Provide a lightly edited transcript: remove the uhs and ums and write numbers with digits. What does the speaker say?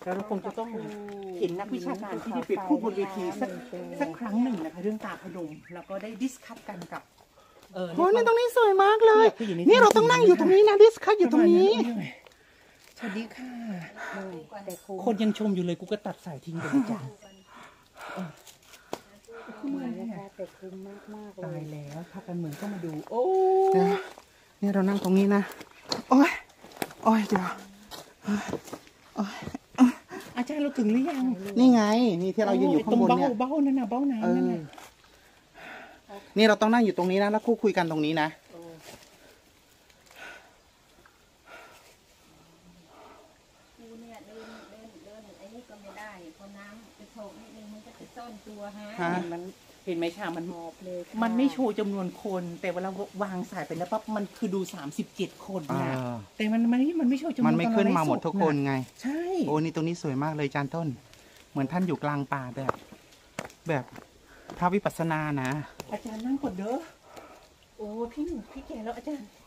เราคงจะต้องเห็นนักวิชาการที่ได้ไปพูดบนเวทีสักครั้งหนึ่งนะคะเรื่องตาพนมแล้วก็ได้ดิสคัทกันกับโอ้ยตรงนี้สวยมากเลยนี่เราต้องนั่งอยู่ตรงนี้นะดิสคัทอยู่ตรงนี้สวัสดีค่ะคนยังชมอยู่เลยกูก็ตัดสายทิ้งไปจ้าแต่คุ้มมากๆตายแล้วพากันเหมือนก็มาดูโอ้นี่เรานั่งตรงนี้นะโอ้ยโอ้ยเดี๋ยวอาจารย์เราถึงหรือยังนี่ไงนี่ที่เรายืนอยู่ข้างบนเนี่ยเบ้านั่นน่ะเบ้าน้ำนั่นน่ะนี่เราต้องนั่งอยู่ตรงนี้นะแล้วคุยกันตรงนี้นะกูเนี่ยเดินไอ้นี่ก็ไม่ได้พอน้ำไปโถกนิดนึงมันก็จะซ่อนตัวฮะมันเห็นไหมชามันหมอบเลยมันไม่โชว์จำนวนคนแต่เวลาวางสายไปแล้วปั๊บมันคือดู37คนนะแต่มันไม่โชว์จำนวนมันไม่ขึ้นมาหมดทุกคนไงใช่โอ้นี่ตรงนี้สวยมากเลยจานต้นเหมือนท่านอยู่กลางป่าแบบพระวิปัสสนานะอาจารย์นั่งกดเด้อโอ้พี่แก่แล้วอาจารย์